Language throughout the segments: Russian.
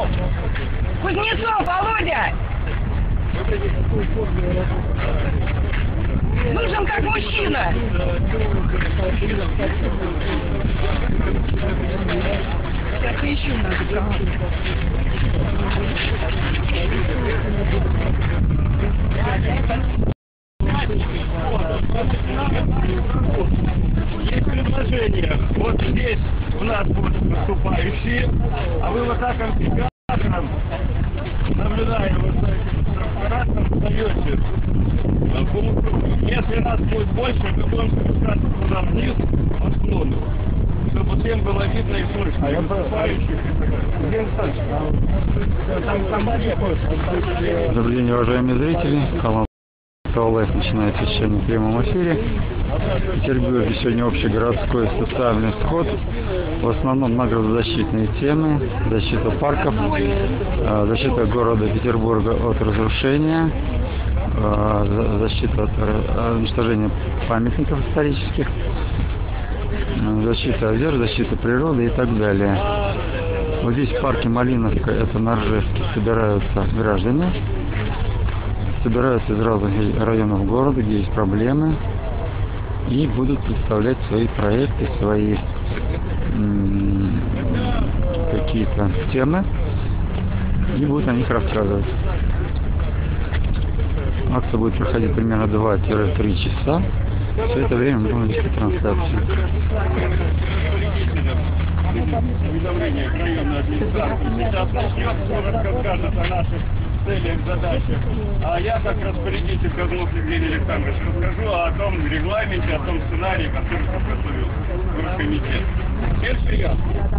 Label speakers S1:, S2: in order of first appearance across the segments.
S1: Кузнецов, Володя! Нужен как мужчина! Так еще надо.
S2: Есть предложение. Вот здесь у нас будут выступающие, а вы вот так амфитеатром, наблюдая вот за этим тракторатом, встаете полукругом. Если нас будет больше, мы будем спускаться туда вниз по склону, чтобы всем было видно и слышно. Выступающих.
S3: Добрый день, уважаемые зрители. Канал ТОЛФ начинает вещание в прямом эфире. В Петербурге сегодня общегородской социальный сход. В основном на градозащитные темы. Защита парков, защита города Петербурга от разрушения, защита от уничтожения памятников исторических, защита озер, защита природы и так далее. Вот здесь в парке Малиновка, это на Ржевке, собираются граждане. Собираются из разных районов города, где есть проблемы, и будут представлять свои проекты, свои какие-то темы, и будут о них рассказывать. Акция будет проходить примерно 2-3 часа. Все это время мы будем вести трансляцию.
S2: Уведомление к районной администрации. Сейчас начнет, расскажет о наших целях, задачах. А я, как распорядитель Козлов Евгений Александрович, расскажу о том регламенте, о том сценарии, который подготовил горкомитет. Теперь я.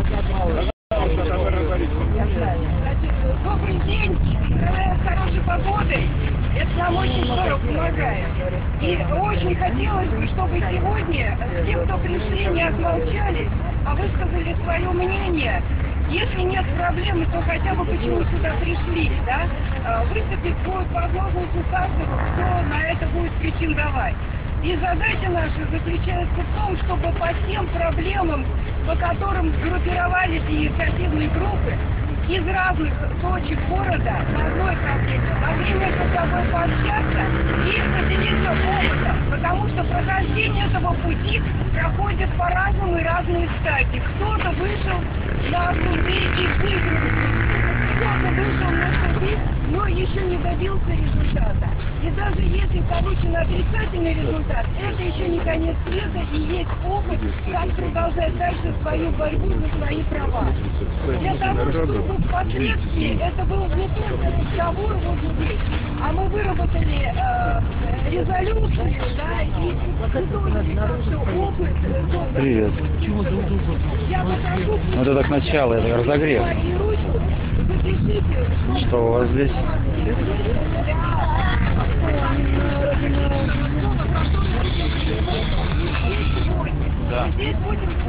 S1: Добрый день! С хорошей погодой. Это нам очень здорово помогает. И очень хотелось бы, чтобы сегодня те, кто пришли, не отмолчались, а высказали свое мнение. Если нет проблемы, то хотя бы почему сюда пришли, да? Выступить будет возможность у каждого, кто на это будет претендовать. И задача наша заключается в том, чтобы по тем проблемам, по которым сгруппировались инициативные группы из разных точек города на одной проблеме, могли между собой пообщаться и поделиться опытом, потому что прохождение этого пути проходит по-разному и разные стадии. Кто-то вышел на суды и выиграл, кто-то вышел на суды, но еще не добился результата. И даже если получен отрицательный результат, это еще не конец света, и есть опыт, как продолжать дальше свою борьбу за свои права. Для того, чтобы впоследствии это был не только разговор вот здесь, а мы выработали резолюцию, да, и опыт.
S3: Привет.
S1: Я попрошу,
S3: Вот это к началу, это разогрев. Что у вас здесь?
S2: Да.
S1: Здесь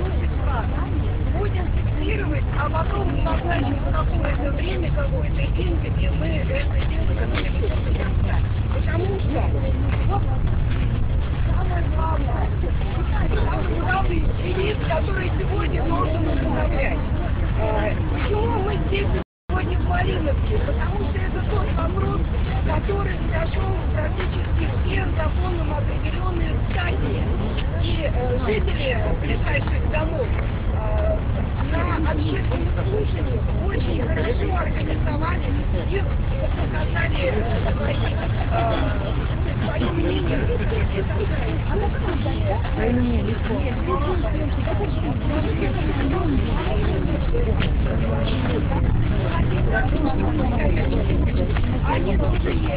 S1: будем фиксировать, а потом назначим какое-то время, какой-то день, где мы это дело готовим до конца. Потому что вот самое главный девиз, который сегодня должен управлять. Почему мы здесь сегодня в Малиновке? Потому что это тот вопрос, который прошел практически все законом определенные стадии. И жители ближайших домов на общественных слушаниях очень хорошо организовали, их показали свое мнение. Они тоже есть.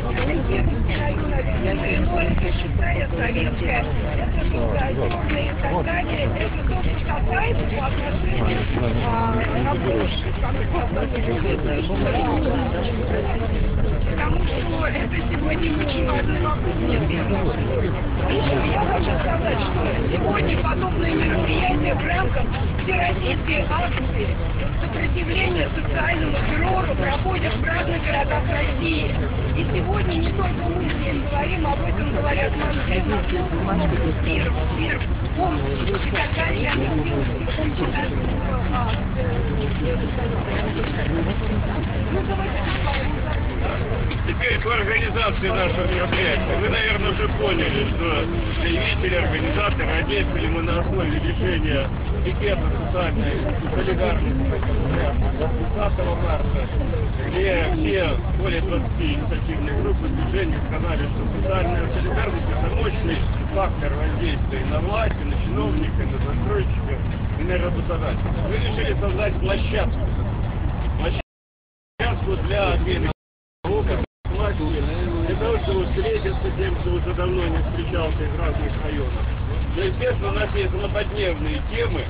S1: Это считая советская, это социальная и так далее. Это тоже касается по отношению потому что это сегодня очень важный вопрос. Еще я хочу сказать, что сегодня подобные мероприятия в рамках всероссийской акции сопротивления социальному террору проходят в разных городах России. И сегодня не только мы здесь говорим, об этом говорят Москве, Омск и так далее. Я не успела прочитать
S2: Теперь по организации нашего мероприятия. Вы, наверное, уже поняли, что заявители, организаторы, действовали мы на основе решения пикета социальной солидарности 20 марта, где все более 20 инициативных групп и движений сказали, что социальная солидарность – это мощный фактор воздействия на власть, и на чиновника, и на застройщика, и на работодателя. Мы решили создать площадку для обмена опытом, для того, чтобы встретиться с тем, кто уже давно не встречался из разных районов. Но, естественно, у нас есть злободневные темы.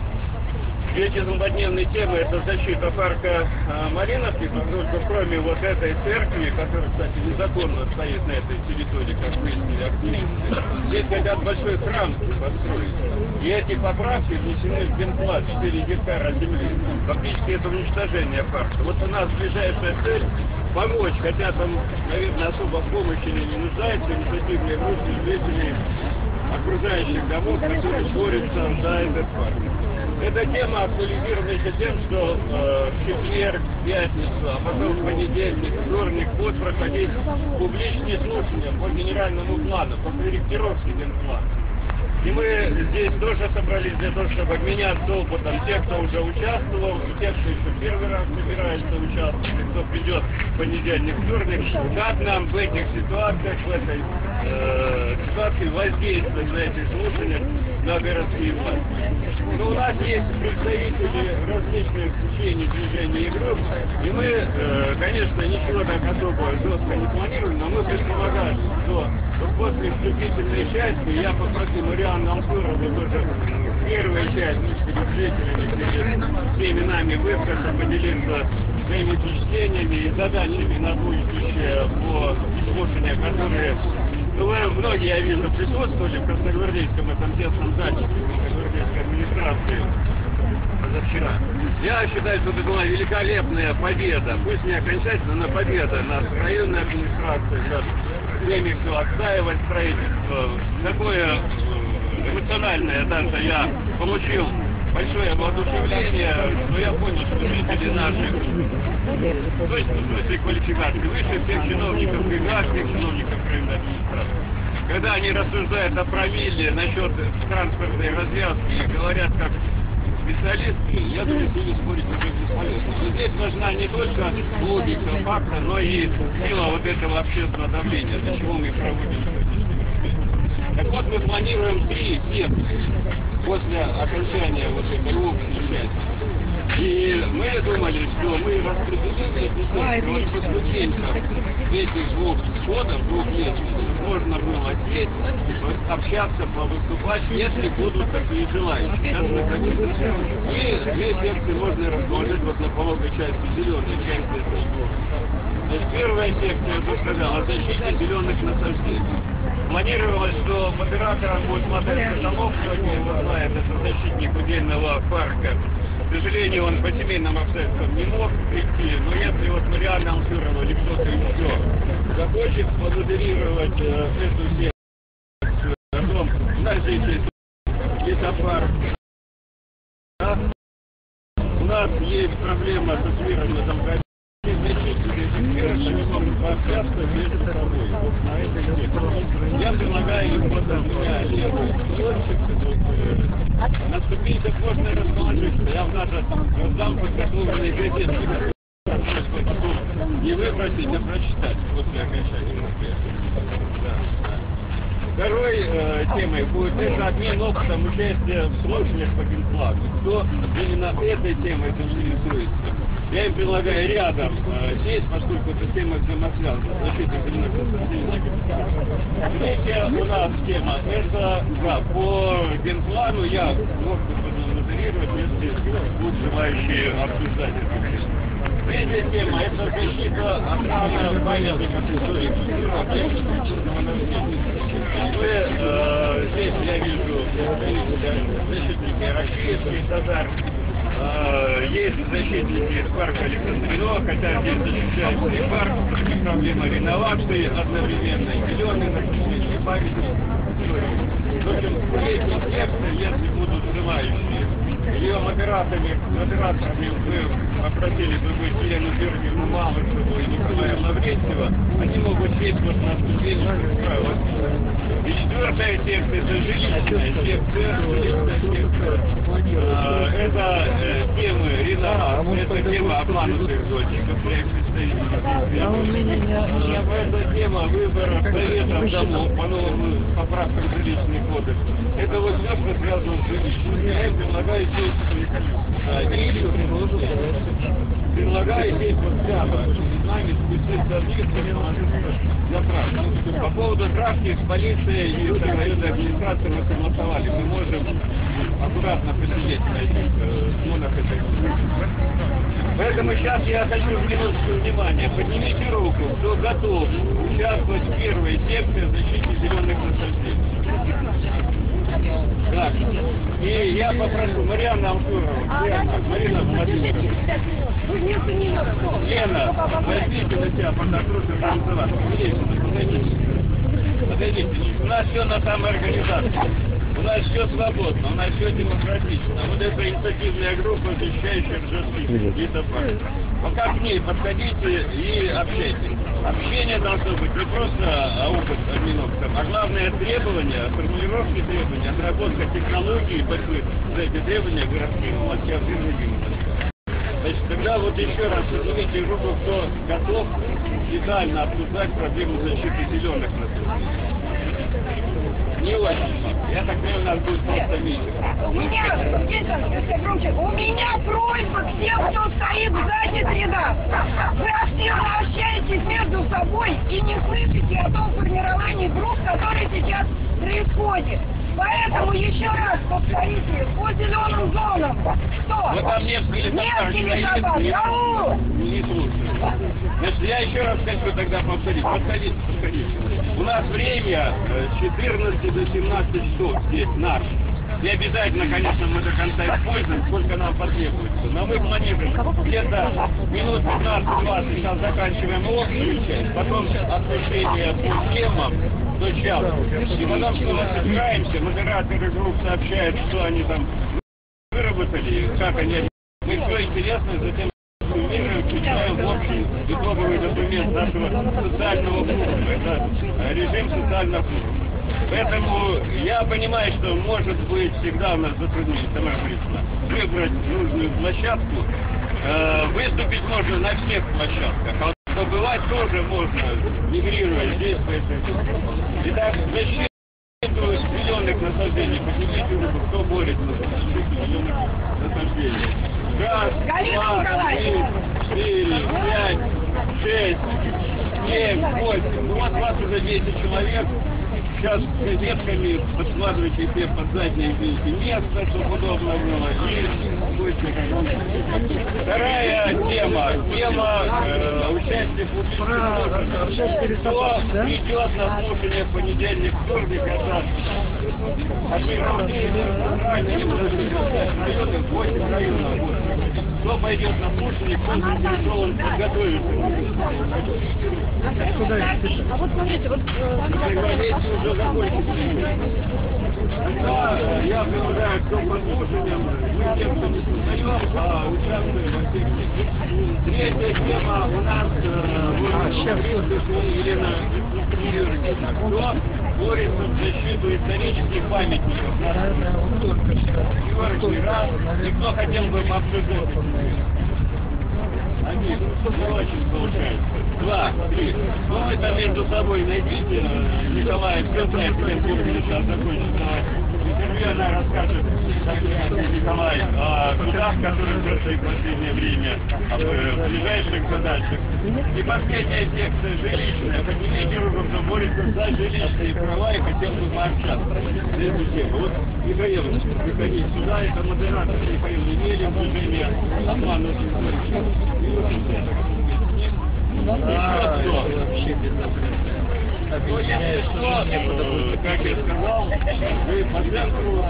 S2: И эти злободневные темы – это защита парка Малиновки, поскольку кроме вот этой церкви, которая, кстати, незаконно стоит на этой территории, как выяснили активисты, здесь хотят большой храм построить. И эти поправки внесены в генплан 4 гектара земли. Фактически это уничтожение парка. Вот у нас ближайшая цель – помочь, хотя там, наверное, особо в помощи не нуждается, инициативные группы жителей окружающих домов, которые борются за этот парк. Эта тема актуализируется тем, что в четверг, пятницу, а потом в понедельник, вторник будут проходить публичные слушания по генеральному плану, по корректировке генплана. И мы здесь тоже собрались для того, чтобы обменяться опытом тех, кто уже участвовал, и тех, кто еще первый раз собирается участвовать, и кто придет в понедельник, вторник, как нам в этих ситуациях, в этой ситуации воздействовать на эти слушания на городские власти. Но у нас есть представители различных течений, движений и групп, и мы, конечно, ничего так особо жестко не планируем, но мы предполагаем, что после вступительной части я попросил Марианну Алтурову тоже первая часть перед жителями, перед всеми нами выскочить, поделиться своими впечатлениями и задачами на будущее по слушанию, которые многие, я вижу, присутствовали в Красногвардейском этом тесном зале Красногвардейской администрации позавчера. Я считаю, что это была великолепная победа, пусть не окончательно, но победа над районной администрацией, над теми, кто отстаивает строительство. Такое эмоциональное даже я получил большое воодушевление, но я понял, что жители наших, точно в смысле квалификации, выше всех чиновников ГИГА, всех чиновников районной администрации. Когда они рассуждают о промилле насчет транспортной развязки и говорят как специалисты, я думаю, с ними спорить уже бесполезно. Но здесь важна не только логика факта, но и сила вот этого общественного давления, для чего мы проводим сегодняшний. Так вот, мы планируем 3 секции после окончания вот этой общей части. И мы думали, что мы распределили вот по ступенькам этих двух сходов, двух лестниц, можно было сесть, общаться, повыступать, если будут такие желающие. И 2 секции можно расположить вот на пологой части зеленой части этого блока. Значит, первая секция, я бы сказал, о защите зеленых насаждений. Планировалось, что модератором будет модель Каталов, сегодня его знает, это защитник удельного парка. К сожалению, он по семейным обстоятельствам не мог прийти, но если вот Марианна Алтуровна или кто-то еще захочет модерировать эту секцию, потом наш житель лесопарк, да? У нас есть проблема со Свиром там пообщаться между собой на этой теме. Я предлагаю им вот у меня левый столбчик, на ступеньках можно расположиться. Я даже раздам подготовленные газетки, не выбросить, а прочитать после окончания мероприятия. Второй темой будет это обмен опытом участия в слушаниях по генплану. Кто именно этой темой заинтересуется? Я им предлагаю рядом сесть, поскольку эта тема взаимосвязана. Третья у нас тема, это да, по генплану я мог бы модерировать, если будут желающие обсуждать эту тему. Третья тема – это защита охраны памятников истории культуры, здесь я вижу защитники российских татар, есть защитники парка Александринова, хотя здесь защищается и парк, и проблема реновации одновременно, и зеленые насаждения, памятники. В общем, третья секция, если будут желающие ее модераторами вы попросили бы быть Елену Георгиевну Малышеву и Николая Лаврентьева, они могут сесть вот на ступени справа. И четвертая секция, это жилищная секция, это темы Рина, это тема обманутых дочек, это тема выбора советов домов по новым поправкам в жилищный кодекс. Это вот все, что связано с жилищем. Я предлагаю здесь вот прямо с нами спуститься вниз для травки. По поводу травки с полицией и районной администрацией мы согласовали. Мы можем аккуратно посидеть на этих смонах этой. Поэтому сейчас я хочу минутку внимания. Поднимите руку, кто готов участвовать в первой секции защиты зеленых насаждений. Так, и я попрошу Марьяна Амтурова, Марина Владимировна. Лена, возьмите на себя поднагрузку организовать. Подойдите. У нас все на самоорганизации. У нас все свободно, у нас все демократично. Вот эта инициативная группа, защищающая Ржевских и ТП. Пока к ней подходите и общайтесь. Общение должно быть не просто опыт администраторов, а главное требования, формулировки требований, отработка технологий борьбы за эти требования городскими властями. Значит, тогда вот еще раз поднимите руку, кто готов детально обсуждать проблему защиты зеленых насаждений. Не очень. Я так понимаю, у нас будет просто митинг.
S1: У меня просьба к тем, кто стоит в задних рядах. Вы активно общаетесь между собой и не слышите о том формировании групп, которые сейчас происходит. Поэтому еще раз повторите по зеленым зонам. Кто?
S2: Вот там Невский лесопарк. Не слушаю. Значит, я еще раз хочу тогда повторить. Подходите. У нас время с 14 до 17 часов здесь наш. И обязательно, конечно, мы до конца используем, сколько нам потребуется. Но мы планируем где-то минут 15-20 сейчас заканчиваем общую часть, потом освещение по темам до часа. И потом, что мы собираемся, модераторы групп сообщают, что они там выработали, как они... Мы все интересно затем включаем в общий итоговый документ нашего социального форума. Это режим социального форума. Поэтому я понимаю, что может быть всегда у нас затруднение самостоятельно выбрать нужную площадку. Выступить можно на всех площадках, а побывать тоже можно, мигрируя здесь, по этой. Итак, защиту зеленых насаждений, поднимите руку, кто борется за защиту зеленых насаждений. Раз, два, три, 4, 5, 6, 7, 8. Ну вот вас уже 10 человек. Сейчас с газетками подкладывайте себе под задние вилки место, чтобы удобно было. И будете. Вторая тема. Тема участия в публичных. Кто идет на слушание в понедельник, вторник, это 8 районов. Кто пойдет на слушание, кто заинтересован подготовиться.
S1: А вот смотрите, вот...
S2: Я предлагаю, кто под слушанием, мы тем, кто не создаем, а участвуем во всех. Третья тема у нас Елена Георгиевна. Кто борется в защиту исторических памятников? Георгий, раз, и кто хотел бы обсуждать? Один, не очень получается. 2, 3. Ну вы там между собой найдите, Николай, все знает, как сейчас закончится интервью, она расскажет, Николай, о судах, которые прошли в последнее время, о ближайших задачах. И последняя секция жилищная. Поднимите руку, кто борется за жилищные права и хотел бы пообщаться на эту тему. Вот Михаил, приходите сюда, это модератор Михаил Емелин, движение обманутых дочек. Если что, как я сказал, вы по центру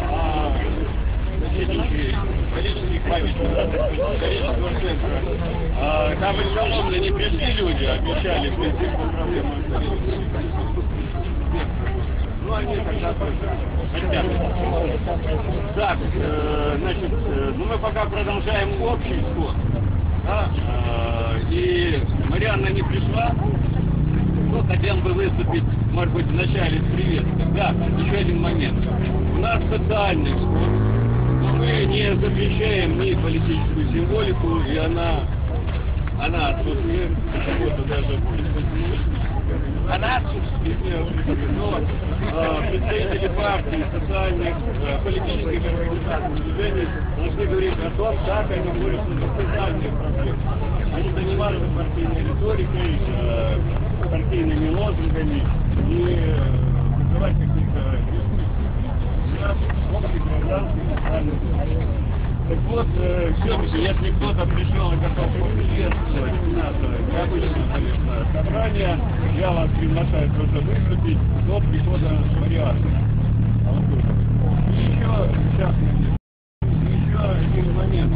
S2: количественных памятников, количество центра. Там из Коломны не пришли люди, обещали прийти по проблемам. но они тогда тоже хотят. Так, значит, ну мы пока продолжаем общий сход. Да? И Марианна не пришла. Ну, хотел бы выступить, может быть, в начале с приветствием. Да, еще один момент. У нас социальный сход, но мы не запрещаем ни политическую символику, и она отсутствует, почему-то даже она отсутствует, но представители партий, социальных, политических движений должны говорить о том, как они борются за социальные проблемы. Они занимаются партийной риторикой, партийными лозунгами и вызывать каких-то общих гражданских социальных. Так вот, все-таки, если кто-то пришел и готов поприветствовать наше необычное собрание, я вас приглашаю тоже выступить до прихода Марианны. И еще один момент.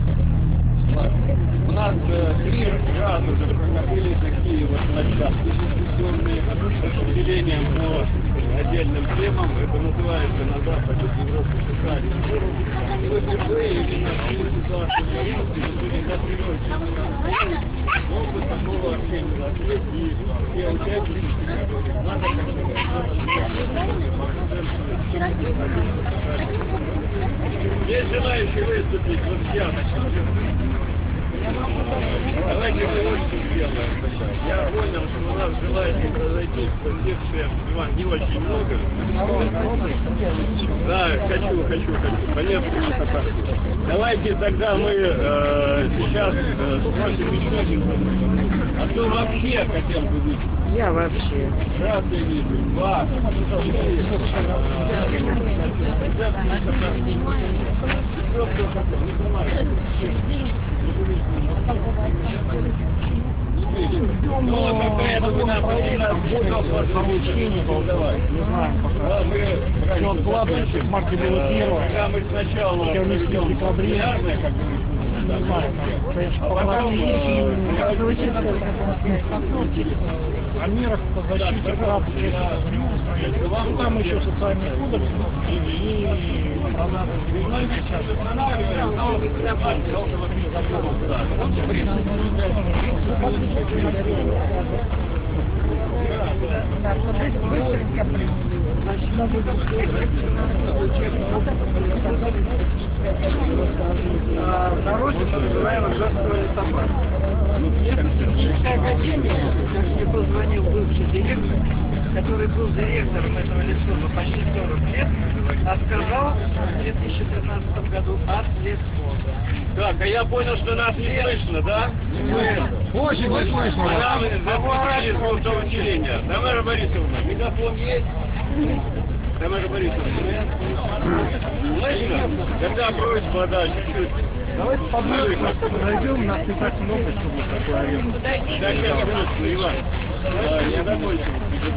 S2: У нас 3 раза уже проходили такие вот площадки дискуссионные с разделением по отдельным темам. Это называется на Западе Европы социальный форум. И вы впервые именно в ситуацию были закрывать опыт такого общения ответ и все участники надо есть желающие выступить вот сейчас. Давайте мы очень сделаем. Я понял, что у нас желающих разойтись по секциям не очень много. Да, хочу. По несколько фотографий. Давайте тогда мы сейчас спросим еще один вопрос. А кто вообще хотел бы выйти?
S1: Я вообще.
S2: Раз я вижу, 2, ну, какая-то вы нам поручение давай. Не знаю, пока. Мы откладываемся, в марте было первое. Когда мы сначала проведем декабрярное, как говорится, не знаю, конечно, о мерах по защите прав. Ну, там еще социальный кодекс и на родине мы называем Рождество листопада. Академия, как мне позвонил бывший директор, который был директором этого лицея почти 40 лет, сказал в 2013 году отследство. Так, а я понял, что нас не слышно, да? Очень не слышно. Нам запускали звуковое усиление. Тамара Борисовна, мегафон есть? Тамара Борисовна, слышно? Тогда просьба, да, чуть-чуть. Давайте подойдем, у нас не так много, чтобы такое аренду. Да, сейчас, конечно, Иван. Я закончил.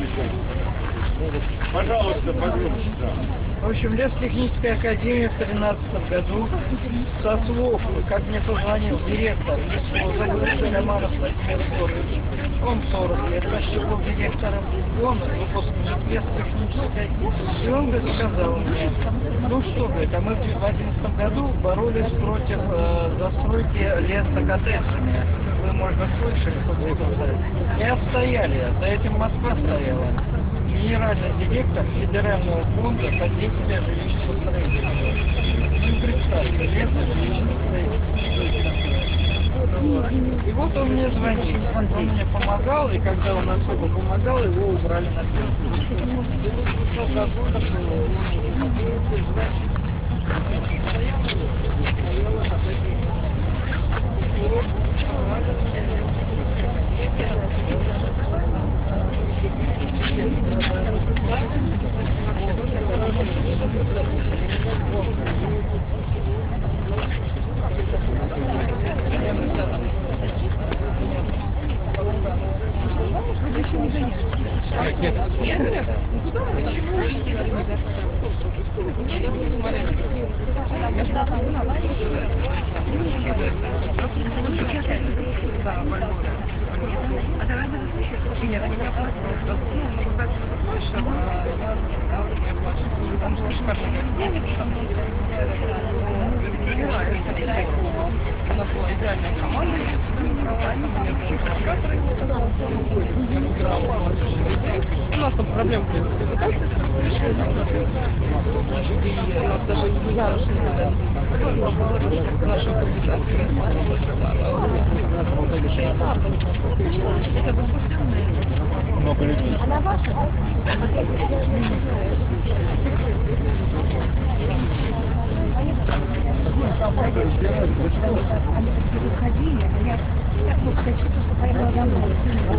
S2: Пожалуйста, погромче, да. В общем, Лестехническая академия в 2013 году со слов, как мне позвонил директор лесхоза Романов Владимир Егорович, он 40 лет почти был директором, он выпускник Лестехнической, и он сказал мне, ну что, говорит, а мы в 2011 году боролись против застройки леса коттеджами. Вы, может быть, слышали, и отстояли, за этим Москва стояла. Генеральный директор Федерального фонда содействия жилищного строительства. Ну, представьте, лето жилищного строительства. И вот он мне звонит, он мне помогал, и когда он особо помогал, его убрали на пенсию.
S1: слышал, потому что шикарно девица. У нас была идеальная команда. У нас там проблемы с у нас даже ярушные наши
S2: Много людей.
S1: Она ваша? Выходили, а я так вот хочу, что поехала домой.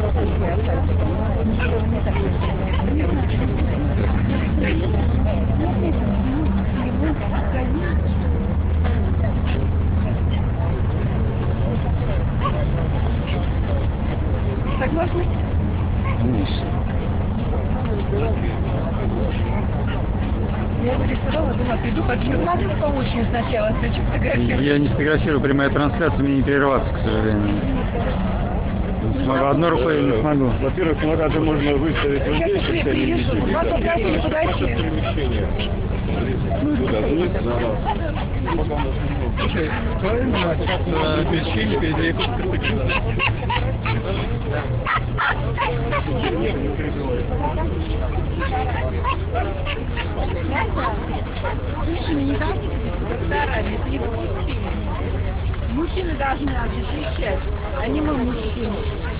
S1: Согласны?
S3: Конечно.
S1: Я его рисовала, думала, приду, надо помочь сначала, хочу фотографировать.
S3: Я не фотографирую, прямая трансляция, мне не прерваться, к сожалению. Не смогу. Одной рукой я не смогу.
S2: Во-первых, Марата можно выставить вот здесь, чтобы они видели. Ваше перемещение. Туда, вниз, назад. Правильно, пересечение переехать.
S1: Мужчины должны нас защищать, а не мы мужчины.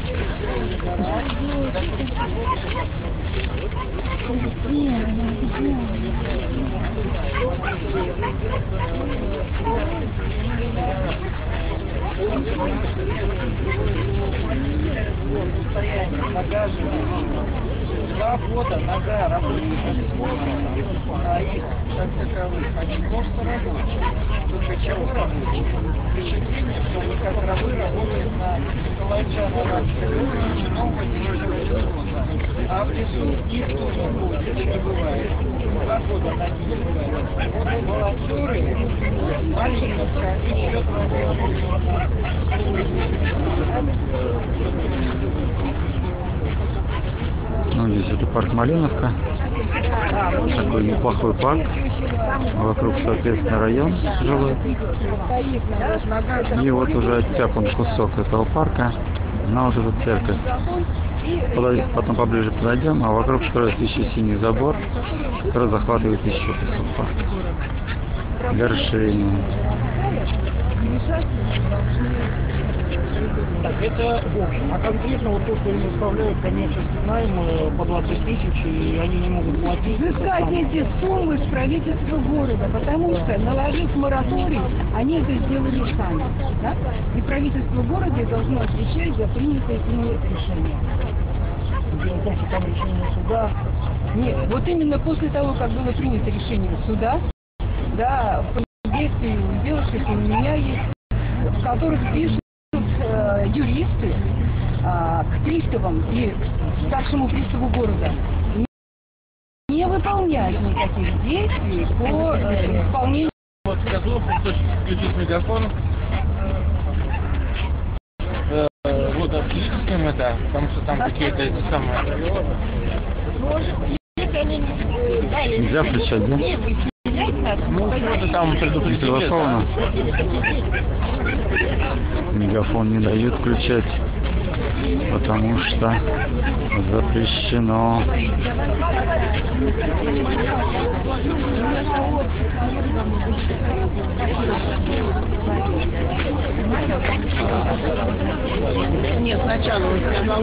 S4: Два года нога работает а их как таковых, они просто рабочие. Только чего рабочие? Впечатление, что вы как рабы работают на калачано-рабском а в лесу их тоже будет, не бывает. 2 года на них не бывает. Волонтеры, Малиновка, еще 2 года.
S3: Ну, здесь это парк Малиновка. Такой неплохой парк. Вокруг, соответственно, район жилой. И вот уже оттяпан кусок этого парка на вот эту церковь. Потом поближе подойдем, а вокруг строится еще синий забор, который захватывает еще кусок парка. Для расширения.
S4: Так, это в общем. А конкретно вот то, что им выставляют коммерческий найм по 20 тысяч, и они не могут платить.
S1: Взыскать эти суммы с правительства города, потому что, наложив мораторий, они это сделали сами. Да? И правительство города должно отвечать за принятое ими решение.
S4: Дело в том, что там решение суда.
S1: Нет, вот именно после того, как было принято решение суда, да, в действии у девушек и у меня есть, в которых пишут юристы к приставам и к старшему приставу города не выполнять никаких действий по исполнению.
S2: Вот скажу, включить мегафон. Вот отключим это, потому что там какие-то эти самые.
S3: Нельзя включать, да?
S2: Ну, что-то там предупредили.
S3: Согласовано. Мегафон не дают включать, потому что запрещено.
S1: Нет, сначала он сказал,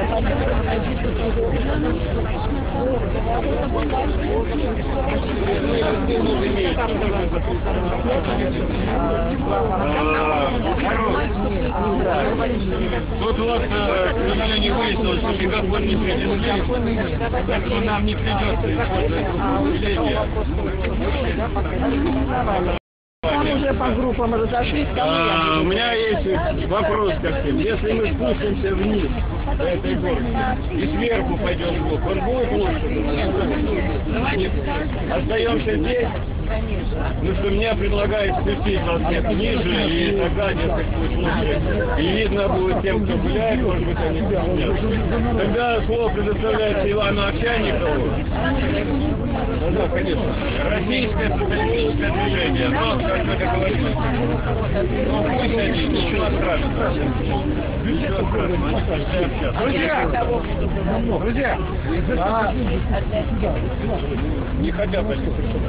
S2: Тут вот, к сожалению, выяснилось, что мегафон не принесли, так что нам не придется использовать усиление.
S1: там уже по группам разошлись.
S2: У меня есть вопрос ко всем. Если мы спустимся вниз по этой горке и сверху пойдем в бок, он будет лучше? Остаемся здесь? Ну что мне предлагают спустить вас нет ниже, и тогда несколько будет лучше. И видно будет тем, кто гуляет, может быть, они нет. Тогда слово предоставляется Ивану Овсянникову. Да, конечно. Российское социалистическое движение. Но, как мы говорим, ну, пусть они ничего страшного.
S5: Друзья,
S2: Не хотят они.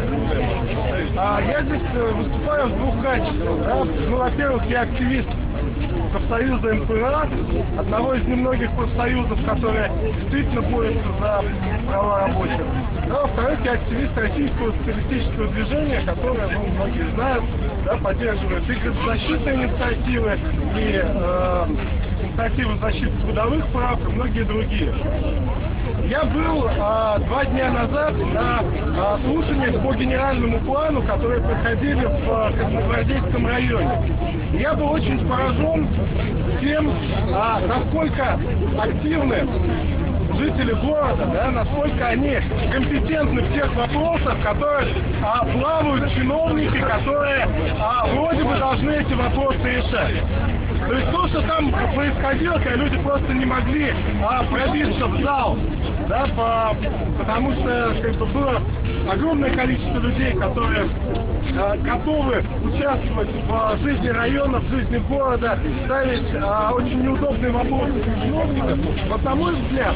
S5: я здесь выступаю в двух качествах. Да? Ну, во-первых, я активист профсоюза МПРА, одного из немногих профсоюзов, которые действительно борются за права рабочих. Да, во-вторых, я активист российского социалистического движения, которое, ну, многие знают, да, поддерживает и госзащитные инициативы, и инициативы защиты трудовых прав, и многие другие. Я был 2 дня назад на слушаниях по генеральному плану, которые проходили в Красногвардейском районе. Я был очень поражен тем, насколько активны жители города, да, насколько они компетентны в тех вопросах, в которых плавают чиновники, которые вроде бы должны эти вопросы решать. То есть то, что там происходило, когда люди просто не могли пробиться в зал, да, потому что как бы, было огромное количество людей, которые готовы участвовать в жизни района, в жизни города, ставить очень неудобные вопросы чиновников. Вот, на мой взгляд,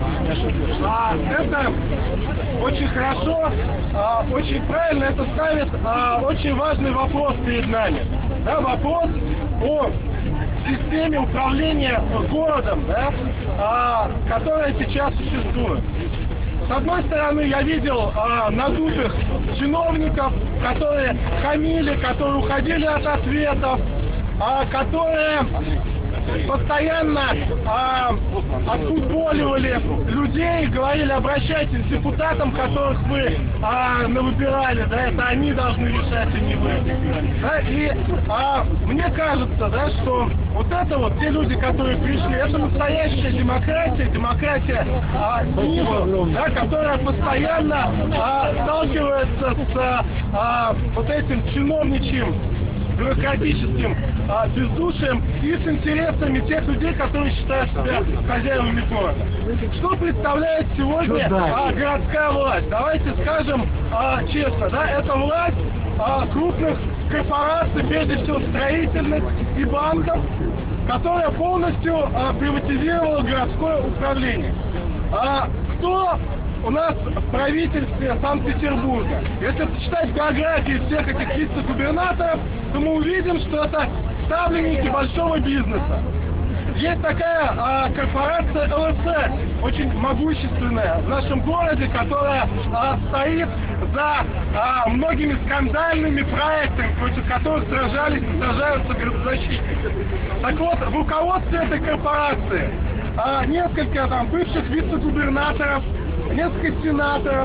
S5: это очень хорошо, очень правильно, это ставит очень важный вопрос перед нами. Да, вопрос о системе управления городом, да, которая сейчас существует. С одной стороны, я видел надутых чиновников, которые хамили, которые уходили от ответов, которые постоянно отфутболивали людей, говорили: обращайтесь к депутатам, которых вы навыбирали, да, это они должны решать, а не вы. Да, и мне кажется, да, что вот это вот те люди, которые пришли, это настоящая демократия, демократия снизу, да, которая постоянно сталкивается с вот этим чиновничьим бюрократическим бездушием и с интересами тех людей, которые считают себя хозяевами города. Что представляет сегодня городская власть? Давайте скажем честно, да, это власть крупных корпораций, прежде всего строительных и банков, которая полностью приватизировала городское управление. Кто у нас в правительстве Санкт-Петербурга? Если почитать биографии всех этих вице-губернаторов, то мы увидим, что это ставленники большого бизнеса. Есть такая корпорация ЛСР, очень могущественная в нашем городе, которая стоит за многими скандальными проектами, против которых сражались и сражаются градозащитники. Так вот, в руководстве этой корпорации несколько там бывших вице-губернаторов, несколько сенаторов.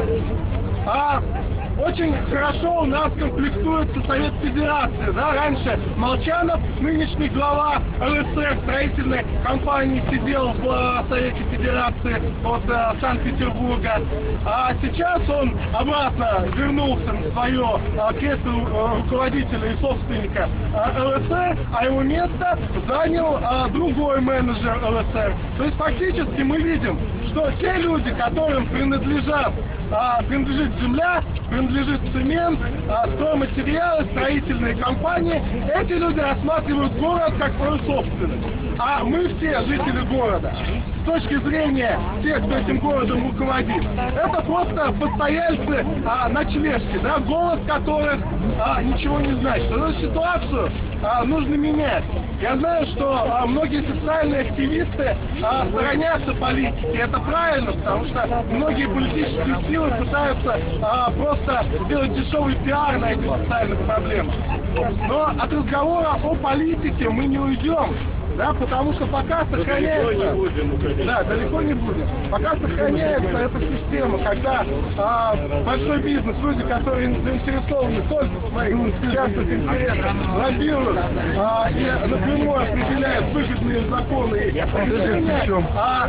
S5: Очень хорошо у нас комплектуется Совет Федерации. Да? Раньше Молчанов, нынешний глава ЛСР, строительной компании, сидел в Совете Федерации от Санкт-Петербурга. А сейчас он обратно вернулся на свое кресло руководителя и собственника ЛСР, а его место занял другой менеджер ЛСР. То есть фактически мы видим, что те люди, которым принадлежит земля, принадлежит цемент, стройматериалы, строительные компании, эти люди рассматривают город как свою собственность. А мы все жители города, с точки зрения тех, кто этим городом руководит, это просто постояльцы ночлежки, да, голос которых ничего не значит. Эту ситуацию нужно менять. Я знаю, что многие социальные активисты сторонятся политики. Это правильно, потому что многие политические силы пытаются просто сделать дешевый пиар на этих социальных проблемах. Но от разговора о политике мы не уйдем. Да, потому что пока сохраняется, далеко не будем. Пока сохраняется эта система, когда большой бизнес, люди, которые заинтересованы только в своих частных интересах, лоббируют и напрямую определяют выгодные законы и решения,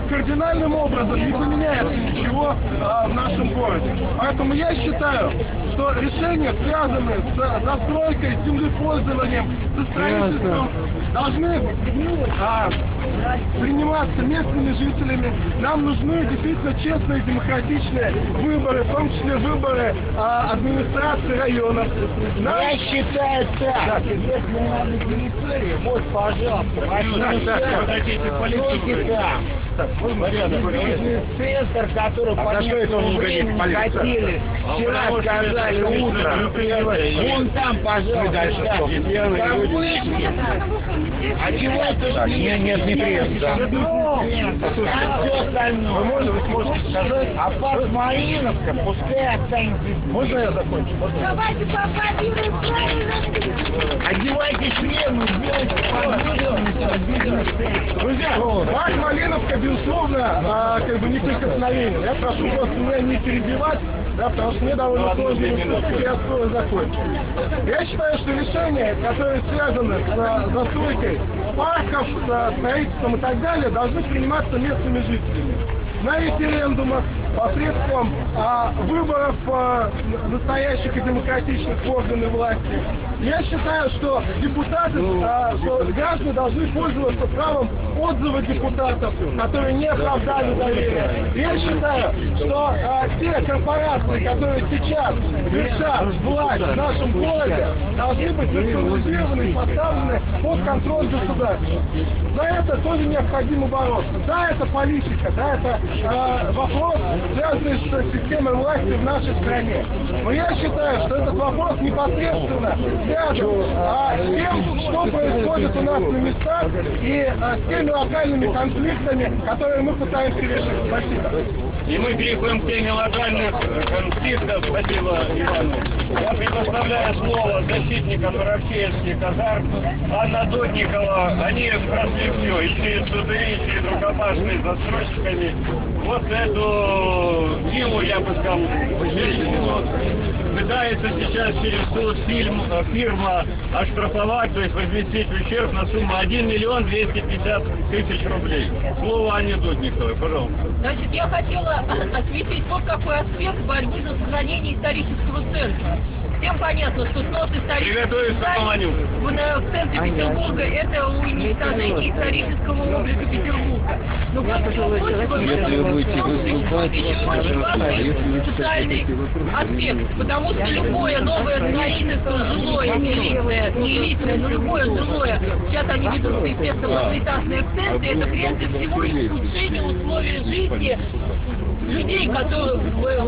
S5: кардинальным образом не поменяется ничего в нашем городе. Поэтому я считаю, что решения, связанные с застройкой, с землепользованием, со строительством, должны приниматься местными жителями. Нам нужны действительно честные демократичные выборы, в том числе выборы администрации районов.
S4: Я считаю так, если на территории, вот, пожалуйста, центр, который по местному времени хотели, вчера сказали утром, вон там, пожалуйста, а чего это? Нет, не приятно. Все остальное. Вы можете сказать, а парк Малиновка пускай останется.
S5: Можно я закончу?
S1: Давайте поаплодируем правильно.
S4: Одевайте шлемы,
S5: Друзья, парк Малиновка, безусловно, как бы неприкосновенен. Я прошу просто меня не перебивать, да, потому что мне довольно сложно я скоро закончу. Я считаю, что решения, которые связаны с застройкой парков, с строительством и так далее, должны приниматься местными жителями. На референдумах, посредством выборов настоящих и демократичных органов власти. Я считаю, что депутаты, что граждане должны пользоваться правом отзыва депутатов, которые не оправдали доверие. Я считаю, что те корпорации, которые сейчас вершат власть в нашем городе, должны быть национализированы и поставлены под контроль государства. За это тоже необходимо бороться. Да, это политика, да, это вопрос, связанный с системой власти в нашей стране. Но я считаю, что этот вопрос непосредственно связан с тем, что происходит у нас на местах и с теми локальными конфликтами, которые мы пытаемся решить. Спасибо.
S2: И мы переходим к теме локальных конфликтов. Спасибо, Ивану. Я предоставляю слово защитникам Воровчеевских казарм. Анна Додникова, они прошли все, и через суды, и через рукопашные с застройщиками. Вот эту Диму, я бы сказал, пытается сейчас через суд фирма оштрафовать, то есть возместить ущерб на сумму 1 миллион 250 тысяч рублей. Слово Анне Дудниковой, пожалуйста.
S6: Значит, я хотела осветить вот какой аспект борьбы за сохранение исторического центра. Всем понятно, что снос исторического здания в центре Петербурга – это уничтожение исторического облика Петербурга. Но кроме всего прочего, очень важный социальный аспект, потому что любое новое строительство, жилое, не элитное, но любое жилое, сейчас они ведут, естественно, малоэтажные акценты, это прежде всего ухудшение условий жизни людей, которые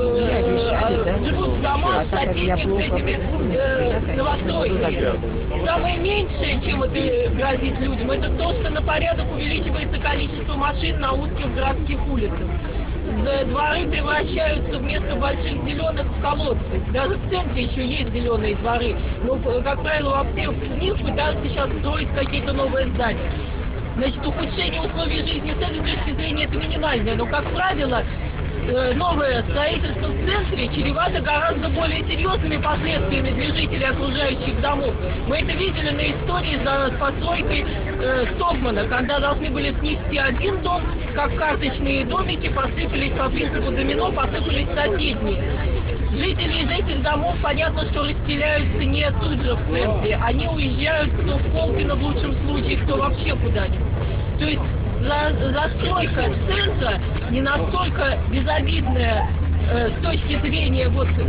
S6: живут в домах, соседних с этими новостройками. Самое меньшее, чем это грозит людям, это то, что на порядок увеличивается количество машин на узких городских улицах. Дворы превращаются вместо больших зеленых в колодцы. Даже в центре еще есть зеленые дворы, но, как правило, во всех них пытаются сейчас строить какие-то новые здания. Значит, ухудшение условий жизни с этой точки зрения это минимальное, но, как правило, новое строительство в центре чревато гораздо более серьезными последствиями для жителей окружающих домов. Мы это видели на истории с постройкой Стокмана, когда должны были снести один дом, как карточные домики, посыпались по принципу домино, посыпались соседние. Жители из этих домов, понятно, что расселяются не тут же в центре, они уезжают кто в Колпино в лучшем случае, кто вообще куда-нибудь. То есть застройка центра не настолько безобидная с точки зрения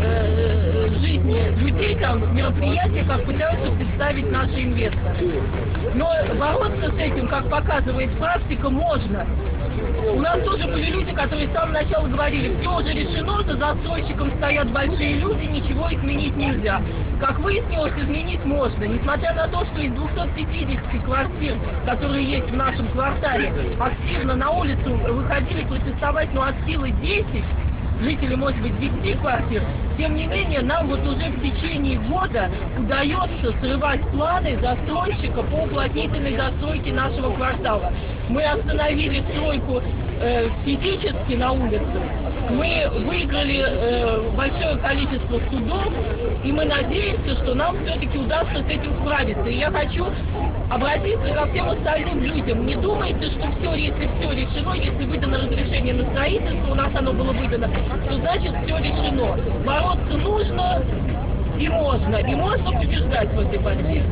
S6: жизни людей, там, мероприятия, как пытаются представить наши инвесторы. Но бороться с этим, как показывает практика, можно. У нас тоже были люди, которые с самого начала говорили, все уже решено, за застройщиком стоят большие люди, ничего изменить нельзя. Как выяснилось, изменить можно. Несмотря на то, что из 250 квартир, которые есть в нашем квартале, активно на улицу выходили протестовать, от силы 10, жители, может быть, 10 квартир, тем не менее, нам вот уже в течение года удается срывать планы застройщика по уплотнительной застройке нашего квартала. Мы остановили стройку физически на улице, мы выиграли большое количество судов, и мы надеемся, что нам все-таки удастся с этим справиться. И я хочу обратиться ко всем остальным людям. Не думайте, что если все решено, если выдано разрешение на строительство, у нас оно было выдано, то значит все решено. Бороться нужно, И можно побеждать в этой борьбе.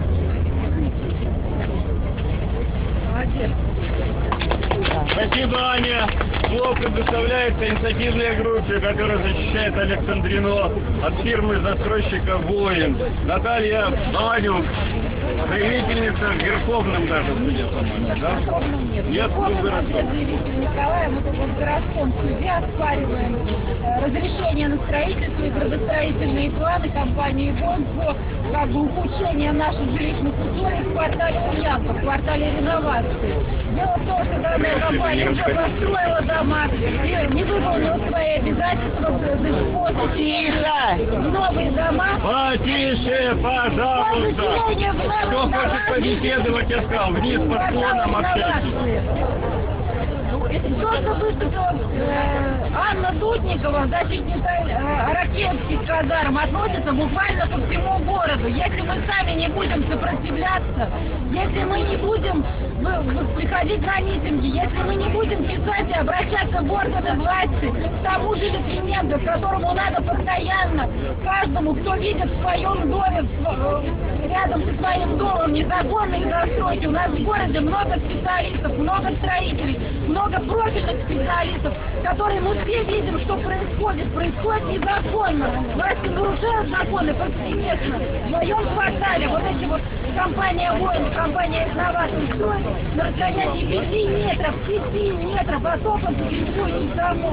S6: Молодец.
S2: Спасибо, Аня. Слово предоставляется инициативной группе, которая защищает Александрину от фирмы-застройщика «Воин». Наталья Баванюк, заявительница в Верховном даже суде, по-моему, да? Нет, в городском.
S1: Николай, мы тут в городском суде оспариваем разрешение на строительство и градостроительные планы компании «Воин» по ухудшению наших жилищных условий в квартале Ульянка, в квартале реновации. Дело в том, что данная компания уже построила дома и не выполнила свои обязательства до способа. Новые дома.
S2: Потише, пожалуйста. Кто хочет побеседовать, я сказал, вниз по склонам общайтесь.
S1: То, что выступила Анна Дудникова, защитница Ракетских казарм, относится буквально по всему городу. Если мы сами не будем сопротивляться, если мы не будем приходить на митинги, если мы не будем писать и обращаться в органы власти, к тому же референдуму, которому надо постоянно каждому, кто видит в своем доме, рядом со своим домом незаконные застройки. У нас в городе много специалистов, много строителей, много профильных специалистов, которые мы все видим, что происходит. Происходит незаконно. Власти нарушают законы повсеместно. В моем квартале вот эти вот компания «Воин», компания «Реновация» строит на расстоянии 5 метров от окон телефонных домов.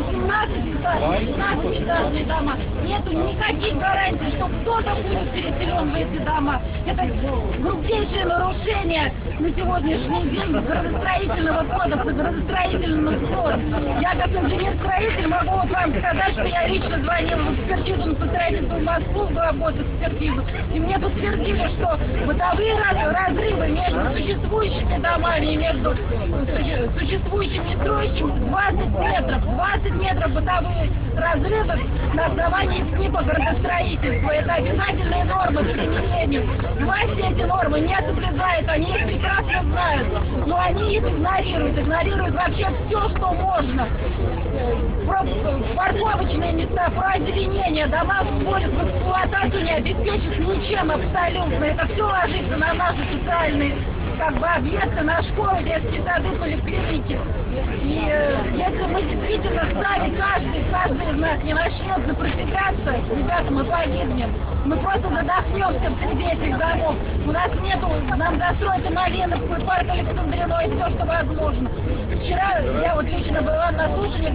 S1: 18-этажные дома. Нету никаких гарантий, что кто-то будет переселен в эти дома. Это грубейшее нарушение на сегодняшний день градостроительного кодекса, градостроительного кода. Я как инженер-строитель могу вот вам сказать, что я лично звонила в экспертизу на строительство в Москву, в работу экспертизу, и мне подтвердили, что бытовые разрывы между существующими домами и между существующими и строящими 20 метров бытовые разрывы на основании СНИПа градостроительства. Это обязательные нормы к применению. Власти эти нормы не соблюдают, они их прекрасно знают, но они их игнорируют вообще все, что можно. Парковочные места, про озеленение, дома вводят в эксплуатацию, не обеспечив ничем абсолютно. Это все ложится на наши социальные объекты, на школы, детские сады, поликлиники. И если мы действительно сами, каждый из нас не начнет сопротивляться, ребята, мы погибнем. Мы просто задохнемся среди этих домов. У нас нету, нам достроить Малиновку и парк Александрина, и все, что возможно. Вчера я вот лично была на слушании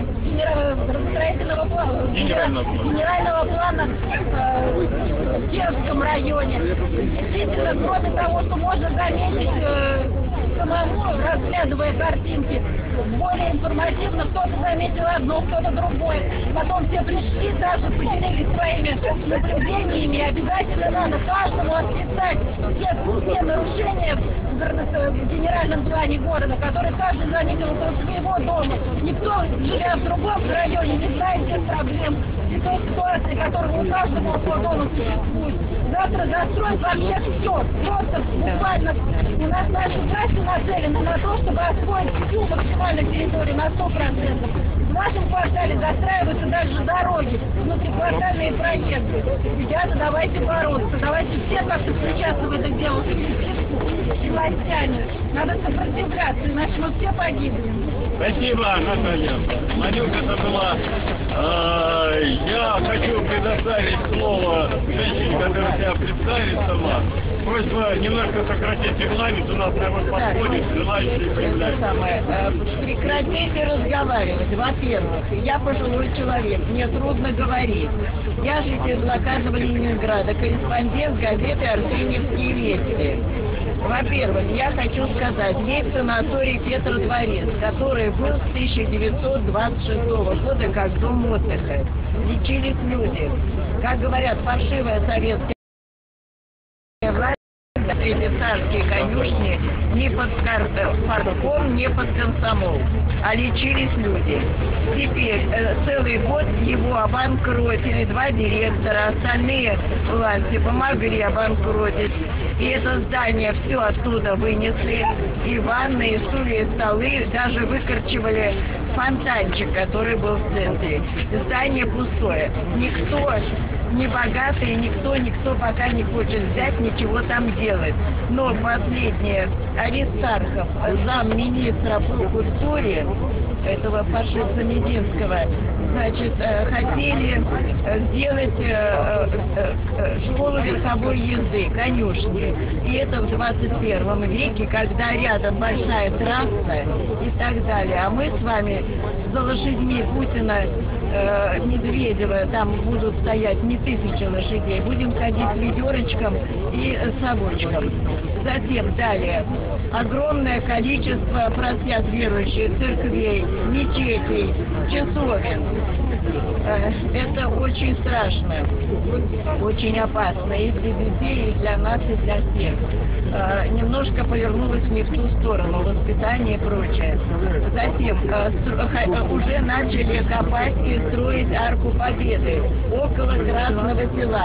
S1: генерального плана в Кировском районе. Действительно, кроме того, что можно заметить самому, разглядывая картинки, более информативно, кто-то заметил одно, кто-то другое. Потом все пришли, даже поделились своими наблюдениями. Обязательно надо каждому отписать все нарушения в генеральном плане города, которые каждый заметил около своего дома. Никто, живя в другом районе, не знает всех проблем и той ситуации, которая у каждого около дома существует. Завтра застроить вообще все. Просто буквально у нас наши власти нацелены на то, чтобы освоить всю максимальную территорию на 100%. В нашем квартале застраиваются даже дороги, внутриквартальные проезды. Ребята, давайте бороться, давайте все как-то встречаться в это дело с властями. Надо сопротивляться, иначе мы все погибнем.
S2: Спасибо, Наталья. Манюк, это была... я хочу предоставить слово женщине, которая тебя представит сама. Просьба немножко сократить регламент, у нас народ подходит, желающие появляются.
S7: Прекратите разговаривать. Во-первых, я пожилой человек, мне трудно говорить. Я житель блокадного Ленинграда, корреспондент газеты «Арсеньевские вести». Во-первых, я хочу сказать, есть санаторий Петродворец, который был с 1926 года как дом отдыха. Лечились люди. Как говорят, фальшивая советская власть, царские конюшни не под партком, не под комсомол, а лечились люди. Теперь целый год его обанкротили, 2 директора, остальные власти помогли обанкротить. И это здание все оттуда вынесли, и ванны, и стулья, и столы, даже выкорчевали фонтанчик, который был в центре. Здание пустое. Никто не богатые, никто пока не хочет взять, ничего там делать. Но последнее, Аристархов, замминистра по культуре, этого фашиста Мединского, значит, хотели сделать школу верховой езды, конюшни. И это в 21 веке, когда рядом большая трасса и так далее. А мы с вами за лошадьми Путина, Медведева, там будут стоять не 1000 лошадей, будем ходить ведерочком и совочком. Затем далее. Огромное количество, просят верующие, церквей, мечетей, часовен. Это очень страшно, очень опасно и для детей, и для нас, и для всех. Немножко повернулось не в ту сторону, воспитание и прочее. Затем уже начали копать и строить Арку Победы около Красного Села.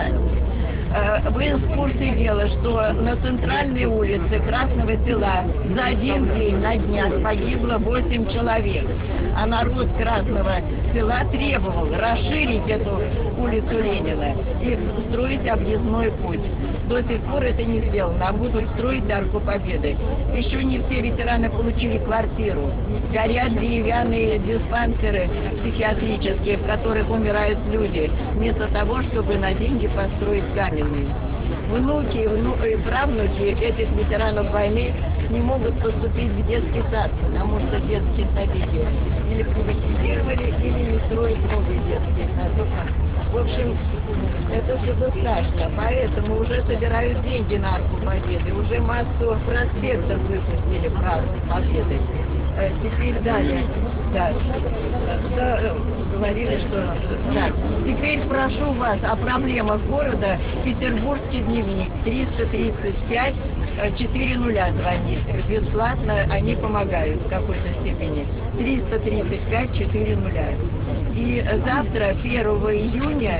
S7: Вы в курсе дела, что на центральной улице Красного Села за один день на днях погибло 8 человек. А народ Красного Села требовал расширить эту улицу Ленина и строить объездной путь. До сих пор это не сделано, а будут строить Арку Победы. Еще не все ветераны получили квартиру. Горят деревянные диспансеры психиатрические, в которых умирают люди, вместо того, чтобы на деньги построить каменные. Внуки и правнуки этих ветеранов войны не могут поступить в детский сад, потому что детские садики или приватизировали, или не строят новые детские сады. В общем, это все страшно, поэтому уже собирают деньги на Арку Победы, уже массу проспектов выпустили в Арку Победы. Теперь далее, да, говорили, что так. Теперь прошу вас о проблемах города. Петербургский дневник 335 4 нуля звонит. Бесплатно они помогают в какой-то степени. 335 4 нуля. И завтра, 1 июня,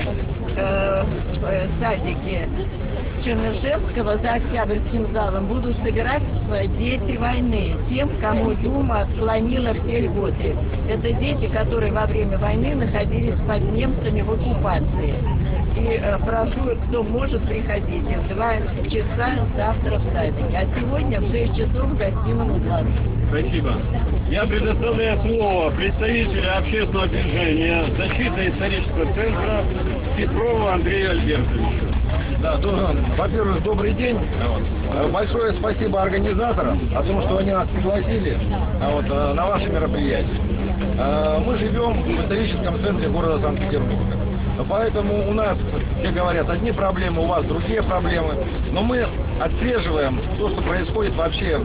S7: в садике Чернышевского за Октябрьским залом будут собираться дети войны, тем, кому Дума отклонила все льготы. Это дети, которые во время войны находились под немцами в оккупации. И прошу, кто может, приходите в 2 часа завтра в садике. А сегодня в 6 часов в гостином зале.
S2: Спасибо. Я предоставляю слово представителю общественного движения «Защита исторического центра» Петрову Андрею Альбертовичу.
S8: Да, во-первых, добрый день. Большое спасибо организаторам о том, что они нас пригласили на ваше мероприятие. Мы живем в историческом центре города Санкт-Петербурга. Поэтому у нас, все говорят, одни проблемы, у вас другие проблемы. Но мы отслеживаем то, что происходит вообще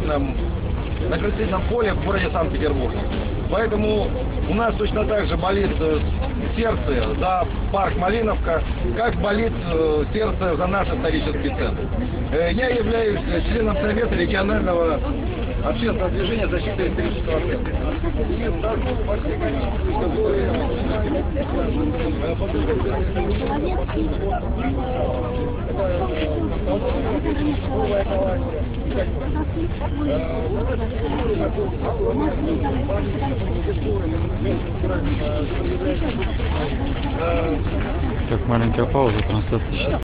S8: на градостроительном поле в городе Санкт-Петербурге. Поэтому у нас точно так же болит сердце за парк Малиновка, как болит сердце за наш исторический центр. Я являюсь членом Совета регионального общественного движения «Защита исторического центра».
S3: Так, маленькая пауза, трансляция.